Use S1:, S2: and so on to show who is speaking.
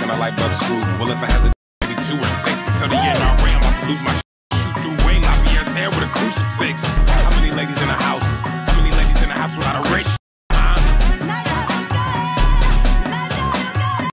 S1: when a light bulb screw. Well, if it has a maybe 2 or 6 until the end, I'm about to lose my shoot through Wayne, I'll be your tail with a crucifix. How many ladies in the house? How many ladies in the house without a wrist?